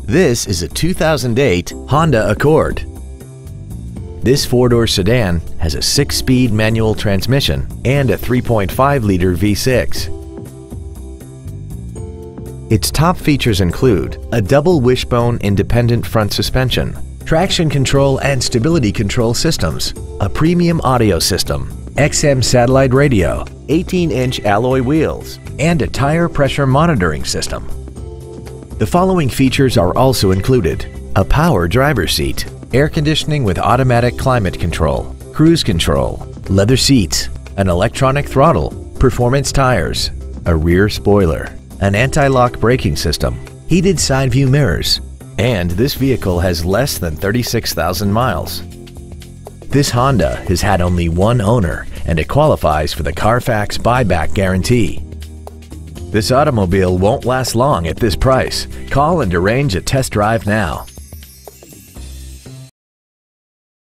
This is a 2008 Honda Accord. This four-door sedan has a 6-speed manual transmission and a 3.5-liter V6. Its top features include a double wishbone independent front suspension, traction control and stability control systems, a premium audio system, XM satellite radio, 18-inch alloy wheels, and a tire pressure monitoring system. The following features are also included: a power driver's seat, air conditioning with automatic climate control, cruise control, leather seats, an electronic throttle, performance tires, a rear spoiler, an anti-lock braking system, heated side view mirrors, and this vehicle has less than 36,000 miles. This Honda has had only one owner and it qualifies for the Carfax buyback guarantee. This automobile won't last long at this price. Call and arrange a test drive now.